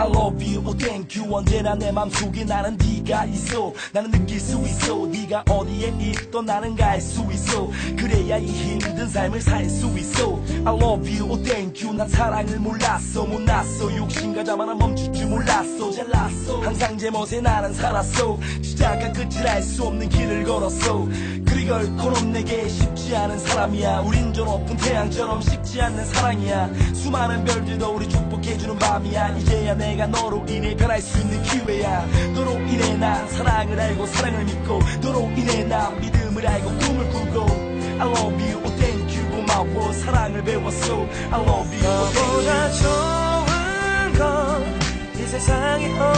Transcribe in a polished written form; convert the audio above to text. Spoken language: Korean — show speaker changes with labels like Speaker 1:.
Speaker 1: I love you, oh thank you. 언제나 내 맘속에 나는 네가 있어. 나는 느낄 수 있어. 네가 어디에 있던 나는 갈 수 있어. 그래야 이 힘든 삶을 살 수 있어. I love you, oh thank you. 난 사랑을 몰랐어, 못났어. 욕심과 자만은 멈출 줄 몰랐어. 잘났어. 항상 제 멋에 나는 살았어. 시작과 끝을 알 수 없는 길을 걸었어. 그리 결코는 내게 쉽지 않은 사람이야. 우린 저 높은 태양처럼 식지 않는 사랑이야. 수많은 별들도 우리 축복해주는 밤이야. 이제야 내가 너로 인해 변할 수 있는 기회야. 너로 인해 난 사랑을 알고 사랑을 믿고, 너로 인해 난 믿음을 알고 꿈을 꾸고. I love you, oh thank you. 고마워, 사랑을 배웠어. I love you, oh thank you.
Speaker 2: 너보다 좋은 건 이 세상에